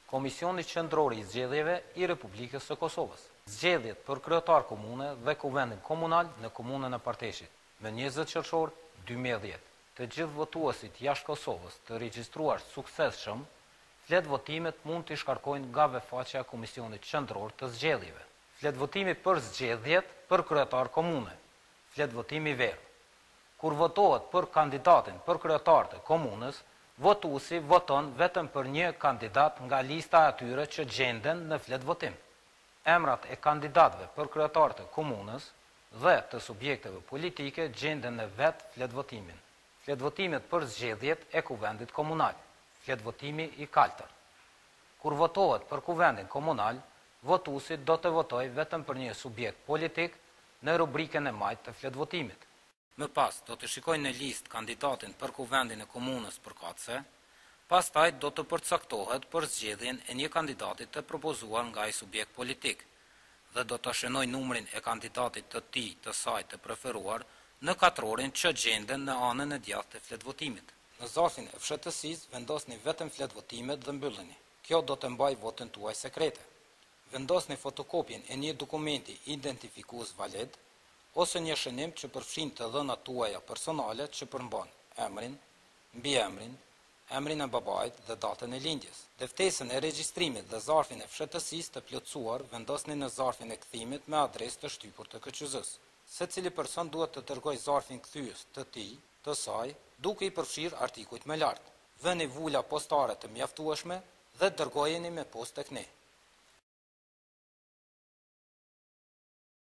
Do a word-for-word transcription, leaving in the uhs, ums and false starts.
Komisioni Qendror i Zgjedhjeve i Republikës së Kosovës. Zgjedhjet për kryetar komune dhe kuvendin komunal në komunën e Parteshit. Me njëzet qershor dy mijë e dhjetë, të gjithë votuesit jashtë Kosovës të regjistruar suksesshëm, flet votimet mund të shkarkojnë nga vetfaqja e Komisionit Qendror të Zgjedhjeve. Flet votimi për zgjedhjet për kryetar komune. Flet votimi verë. Kur votohet për kandidatin për kryetar të komunës, votuesi voton vetëm për një kandidat nga lista e atyre që gjenden në flet votim. Emrat e kandidatëve për kryetar të komunës dhe të subjekteve politike gjenden në vet flet votimin. Flet votimet për zgjedhjet e kuvendit komunal. Flet votimi i kaltër. Kur votohet për kuvendin komunal, votuesi do të votojë vetëm për një subjekt politik në rubrikën e majtë të flet votimit. Më pas do të shikojnë në listë kandidatin për kuvendin e komunës përkatëse, pastaj do të përcaktohet për zgjedhjen e një kandidati të propozuar nga ai subjekt politik dhe do të shënoj numrin e kandidatit të tij të saj të preferuar në katrorin që gjenden në anën e djathtë të flet votimit. Në zarfin e fshatësisë vendosni vetëm flet votimet dhe mbyllni. Kjo do të mbajë votën tuaj sekrete. Vendosni fotokopjen e një dokumenti identifikues valid ose një shënim që përfshin të dhënat tuaja personale që përmban emrin, mbiemrin, emrin e babait dhe datën e lindjes. Deftesën e regjistrimit dhe zarfin e fshatësisë të plotësuar vendosni në zarfin e kthimit me adresë të shtypur të K Q Z-s. Secili person duhet të dërgojë zarfin kthyes të tij, të saj, duke i përfshirë artikujt më lart. Vëni vula postare të mjaftueshme dhe dërgojeni me postë tek ne.